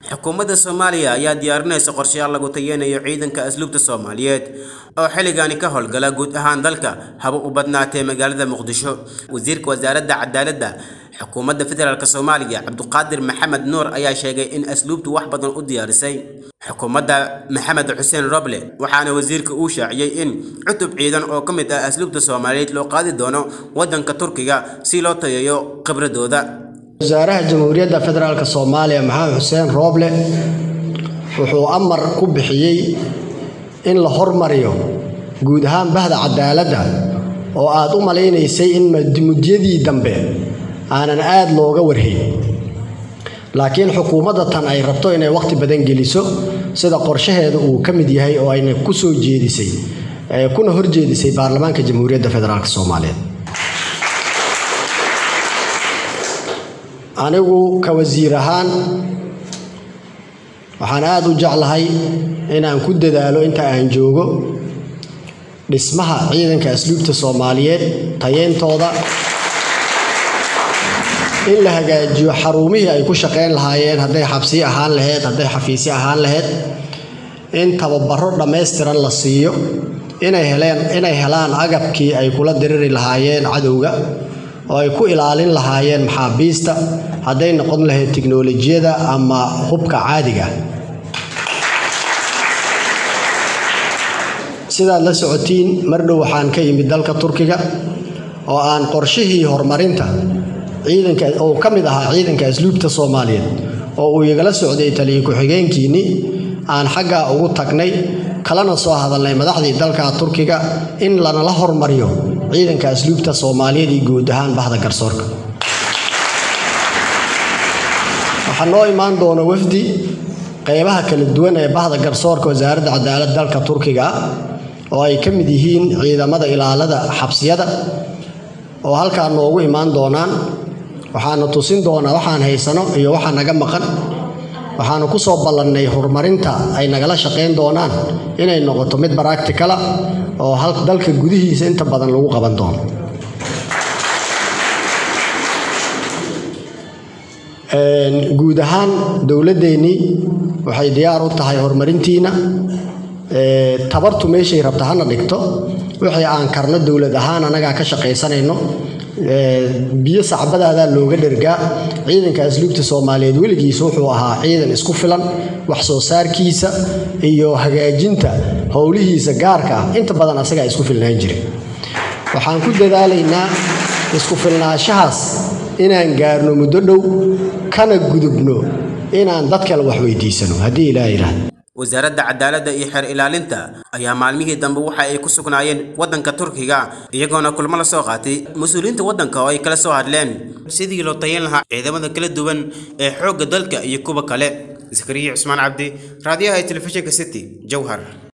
xukuumadda Soomaaliya ayaa diyaarinaysa qorshayaal lagu tayeenayo ciidanka asluubta Soomaaliyeed oo xilligan ka howlgala guud ahaan dalka haba u badnaatay magaalada Muqdisho. Wasiirka Wasaaradda Cadaaladda xukuumadda Federaalka Soomaaliya Cabduqaadir Maxamed Nuur ayaa sheegay in asluubtu wax badan u diyaarisay xukuumadda Maxamed Xuseen Roble, waxaana wasiirka uu shaaciyay in cutub ciidan oo ka mid ah asluubta Soomaaliyeed loo qaadi doono wadanka Turkiga si loo tayeeyo khibradooda. Wasaaraha Jamhuuriyadda Federaalka Soomaaliya Maxamed Xuseen Roble wuxuu amar ku bixiyay in la hormariyo guud ahaan bahda cadaaladda oo aad u maleynaysay in muddadii dambe aanan aad looga warhayn, laakiin xukuumadda tan ay rabto inay waqti badan geliso sida qorshaheedu uu ka mid yahay oo ayna ku soo jeedisay kuna horjeedisay baarlamaanka Jamhuuriyadda Federaalka Soomaaliyeed. anigu ka wasiir ahaan waxaan aad u jeclahay inaan ku dadaalo inta aan joogo dhismaha ciidanka asluubta Soomaaliyeed, tayeentooda, in la hagaajiyo xarumihii ay ku shaqeyn lahaayeen, hadday xabsi ahaan lahayd, hadday xafiisi ahaan lahayd, in tababaro dhameystiran la siiyo, inay helaan agabkii ay kula diriri lahaayeen cadowga oo ay ku ilaalin lahaayeen maxaabiista hadday noqon lahayd tiknoolajiyada ama hubka caadiga. sidaad la socotiin mar dhow waxaan ka yimid dalka Turkiga oo aan qorshihii horumarinta ciidanka oo ka mid ahaa ciidanka asluubta Soomaaliyeed oo uu igala socday taliye ku-xigeenkiini aan xagga ugu tagnay kalana soo hadalnay madaxdii dalka Turkiga in lana la hormariyo ciidanka asluubta Soomaaliyeed iyo guud ahaan bahda garsoorka. waxaan noo imaan doona wafdi qaybaha kala duwan ee bahda garsoorka wasaaradda cadaaladda dalka Turkiga oo ay ka mid yihiin ciidamada ilaalada xabsiyada oo halka noogu imaan doonaan. waxaanu tusin doonaa waxaan haysano iyo waxa naga maqan. waxaanu ku soo ballanay horumarinta ay nagala shaqeyn doonaan inay noqoto mid practical oo dalka gudihiisa inta badan lagu qaban doono. guud ahaan dawladdeeni waxay diyaar u tahay horumarintiina, tabartu meeshay rabta hana dhigto wixii aan karno dawlad ahaan anaga ka shaqeysanayno. biyo sacbadaada looga dhergaa. ciidanka asluubta Soomaaliyeed weligiisa wuxuu ahaa ciidan isku filan wax soo saarkiisa iyo hagaajinta howlihiisa gaarka ah inta badan asaga isku filnaan jiray. waxaan ku dadaalaynaa isku filnaanshahaas inaan gaarno muddo dhow kana gudubno inaan dadka wax weydiisano haddii Ilaahay yiraahdo. wasaaradda cadaaladda iyo xeer ilaalinta ayaa maalmihii dambe waxa ay ku sugnaayeen wadanka Turkiga iyagoona kulmo la soo qaatay mas'uuliyiinta wadanka oo ay kala soo hadleen sidii loo tayeyn lahaa ciidamada kala duwan ee xoogga dalka iyo kuwa kale. Zakariya Cusmaan Cabdi, raadiyaha telefishinka City, Jowhar.